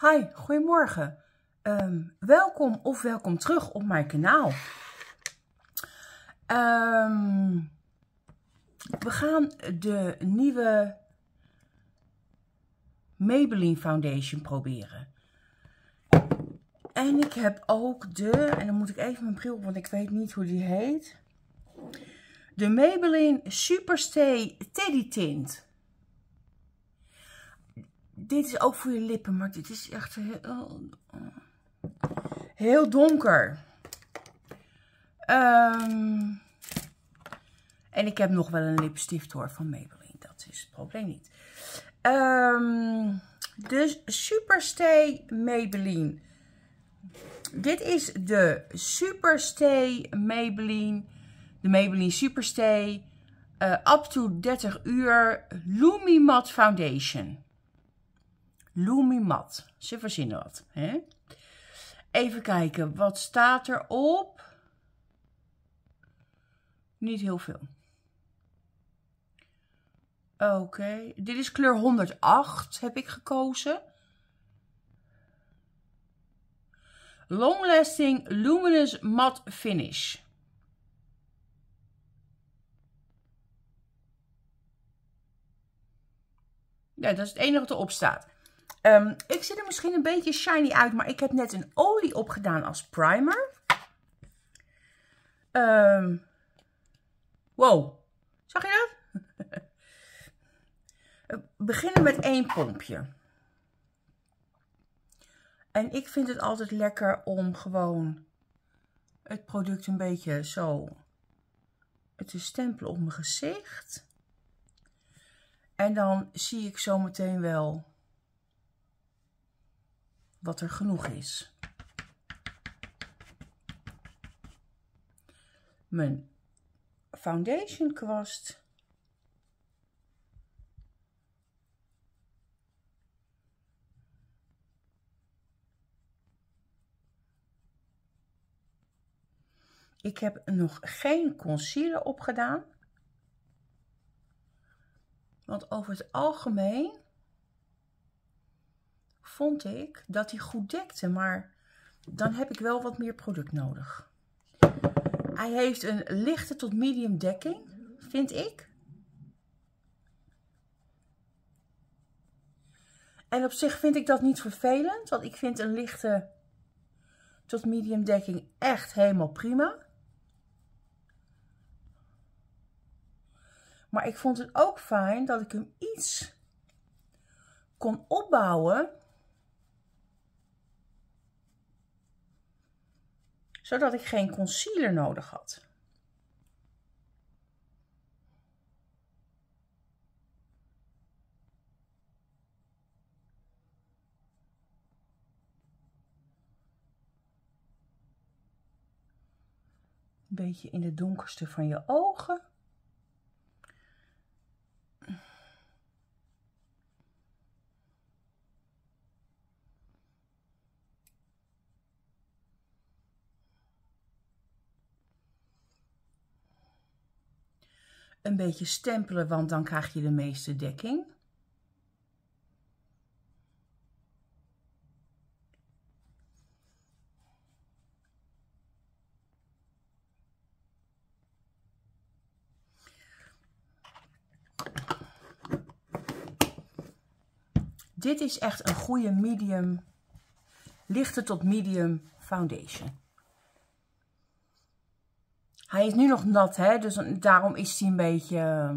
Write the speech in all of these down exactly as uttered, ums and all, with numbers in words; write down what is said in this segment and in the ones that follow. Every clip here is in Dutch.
Hi, goedemorgen. Um, welkom of welkom terug op mijn kanaal. Um, we gaan de nieuwe Maybelline Foundation proberen. En ik heb ook de, en dan moet ik even mijn bril op, want ik weet niet hoe die heet. De Maybelline Superstay Teddy Tint. Dit is ook voor je lippen, maar dit is echt heel, heel donker. Um, en ik heb nog wel een lipstift hoor van Maybelline. Dat is het probleem niet. Um, de Superstay Maybelline. Dit is de Superstay Maybelline. De Maybelline Superstay. Uh, up to dertig uur Lumi Matte Foundation. Lumi Matte. Ze verzinnen wat. Hè? Even kijken. Wat staat er op? Niet heel veel. Oké. Okay. Dit is kleur honderdacht. Heb ik gekozen. Long Lasting Luminous Matte Finish. Ja, dat is het enige wat erop staat. Um, ik zie er misschien een beetje shiny uit, maar ik heb net een olie opgedaan als primer. Um, wow, zag je dat? We beginnen met één pompje. En ik vind het altijd lekker om gewoon het product een beetje zo te stempelen op mijn gezicht. En dan zie ik zo meteen wel wat er genoeg is. Mijn foundation kwast. Ik heb nog geen concealer opgedaan. Want over het algemeen vond ik dat hij goed dekte. Maar dan heb ik wel wat meer product nodig. Hij heeft een lichte tot medium dekking, vind ik. En op zich vind ik dat niet vervelend. Want ik vind een lichte tot medium dekking echt helemaal prima. Maar ik vond het ook fijn dat ik hem iets kon opbouwen. Zodat ik geen concealer nodig had. Een beetje in de donkerste van je ogen. Een beetje stempelen, want dan krijg je de meeste dekking. Dit is echt een goede medium, lichte tot medium foundation. Hij is nu nog nat, hè, dus daarom is hij een beetje,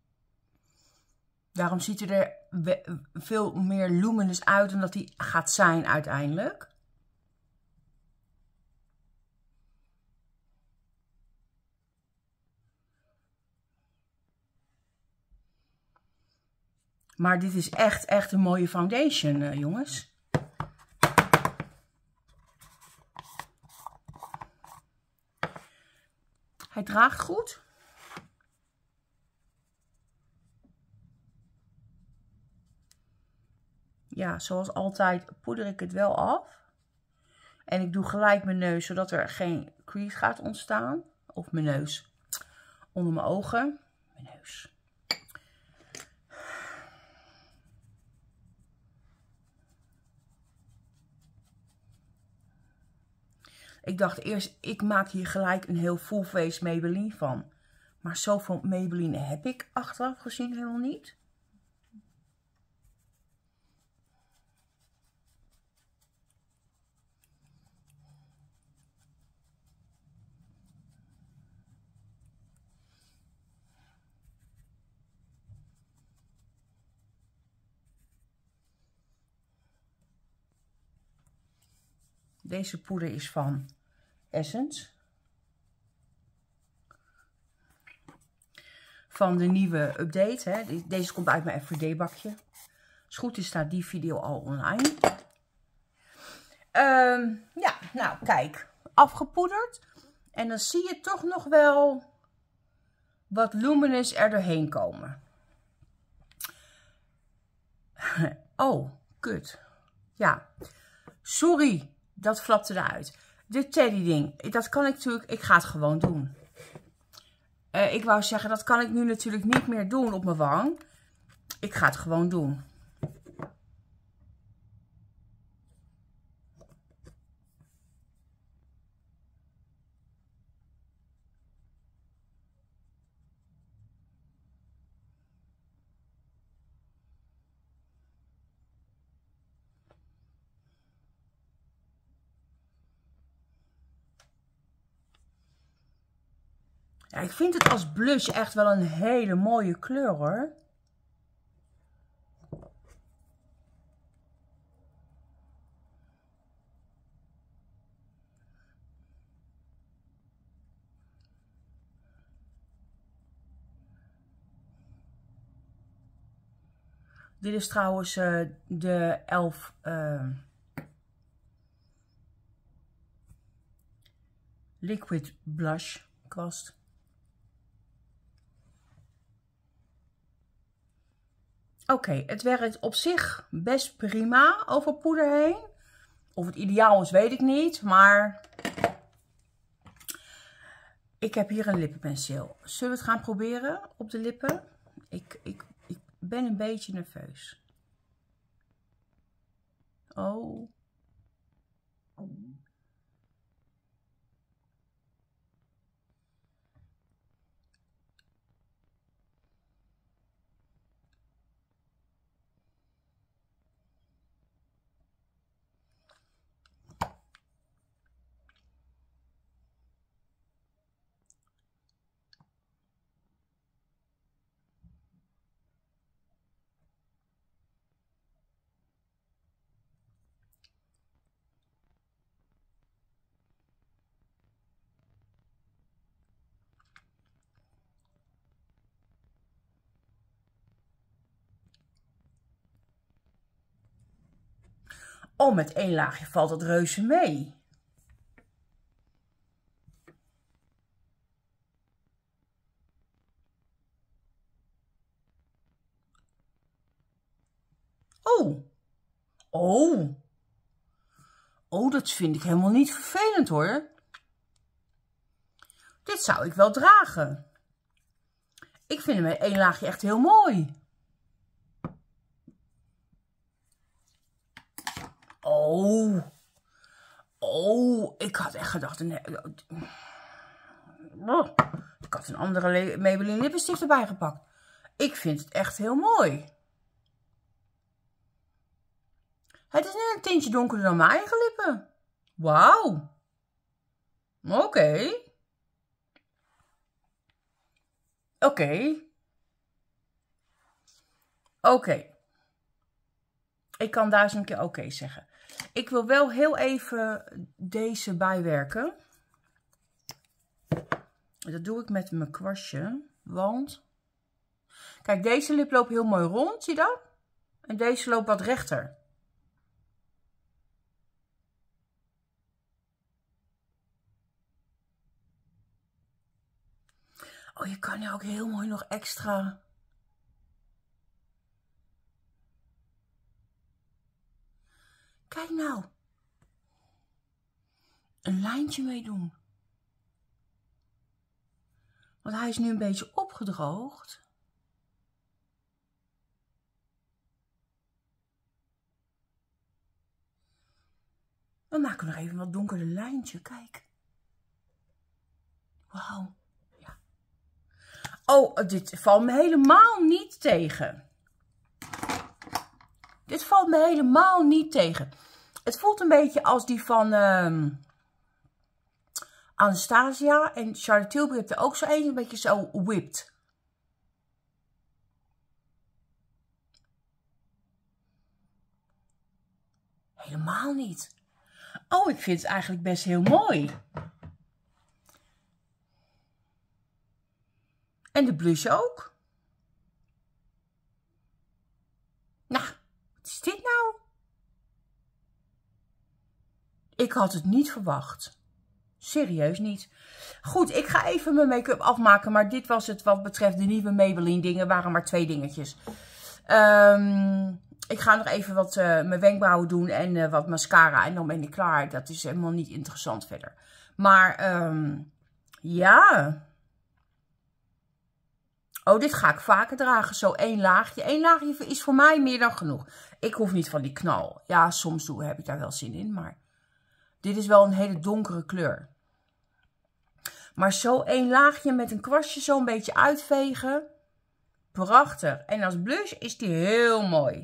daarom ziet hij er veel meer luminous uit dan dat hij gaat zijn uiteindelijk. Maar dit is echt, echt een mooie foundation, uh, jongens. Hij draagt goed. Ja, zoals altijd poeder ik het wel af. En ik doe gelijk mijn neus, zodat er geen crease gaat ontstaan. Of mijn neus. Onder mijn ogen. Mijn neus. Ik dacht eerst, ik maak hier gelijk een heel full face Maybelline van. Maar zoveel Maybelline heb ik achteraf gezien helemaal niet. Deze poeder is van Essence. Van de nieuwe update. Hè. Deze komt uit mijn Everyday bakje. Als het goed is staat die video al online. Um, ja, nou kijk. Afgepoederd. En dan zie je toch nog wel wat luminous er doorheen komen. Oh, kut. Ja. Sorry. Dat flapte eruit. De teddy ding. Dat kan ik natuurlijk. Ik ga het gewoon doen. Uh, ik wou zeggen. Dat kan ik nu natuurlijk niet meer doen op mijn wang. Ik ga het gewoon doen. Ja, ik vind het als blush echt wel een hele mooie kleur hoor. Dit is trouwens uh, de elf uh, Liquid Blush kwast. Oké, okay, het werkt op zich best prima over poeder heen. Of het ideaal is, weet ik niet. Maar ik heb hier een lippenpenseel. Zullen we het gaan proberen op de lippen? Ik, ik, ik ben een beetje nerveus. Oh. Oh, met één laagje valt het reuze mee. Oh. Oh. Oh, dat vind ik helemaal niet vervelend hoor. Dit zou ik wel dragen. Ik vind hem met één laagje echt heel mooi. Oh. Oh, ik had echt gedacht... Nee, oh, ik had een andere Maybelline lippenstift erbij gepakt. Ik vind het echt heel mooi. Het is net een tintje donkerder dan mijn eigen lippen. Wauw. Oké. Okay. Oké. Okay. Oké. Okay. Ik kan daar eens een keer oké okay zeggen. Ik wil wel heel even deze bijwerken. Dat doe ik met mijn kwastje. Want, kijk, deze lip loopt heel mooi rond, zie je dat? En deze loopt wat rechter. Oh, je kan nu ook heel mooi nog extra... Kijk nou. Een lijntje mee doen. Want hij is nu een beetje opgedroogd. Dan maken we nog even een wat donkerder lijntje. Kijk. Wauw. Ja. Oh, dit valt me helemaal niet tegen. Dit valt me helemaal niet tegen. Het voelt een beetje als die van uh, Anastasia. En Charlotte Tilbury heeft er ook zo een, een beetje zo whipped. Helemaal niet. Oh, ik vind het eigenlijk best heel mooi. En de blush ook. Nou, wat is dit nou? Ik had het niet verwacht. Serieus niet. Goed, ik ga even mijn make-up afmaken. Maar dit was het wat betreft de nieuwe Maybelline dingen. waren maar twee dingetjes. Um, ik ga nog even wat uh, mijn wenkbrauwen doen en uh, wat mascara. En dan ben ik klaar. Dat is helemaal niet interessant verder. Maar um, ja... Oh, dit ga ik vaker dragen. Zo één laagje. Eén laagje is voor mij meer dan genoeg. Ik hoef niet van die knal. Ja, soms doe, heb ik daar wel zin in. Maar dit is wel een hele donkere kleur. Maar zo één laagje met een kwastje zo een beetje uitvegen. Prachtig. En als blush is die heel mooi.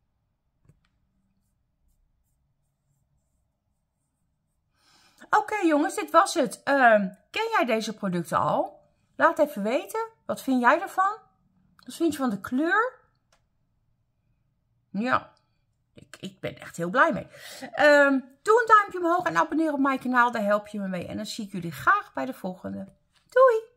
Oké okay, jongens, dit was het. Uh, ken jij deze producten al? Laat even weten. Wat vind jij ervan? Wat vind je van de kleur? Ja, ik, ik ben echt heel blij mee. Um, doe een duimpje omhoog en abonneer op mijn kanaal. Daar help je me mee. En dan zie ik jullie graag bij de volgende. Doei!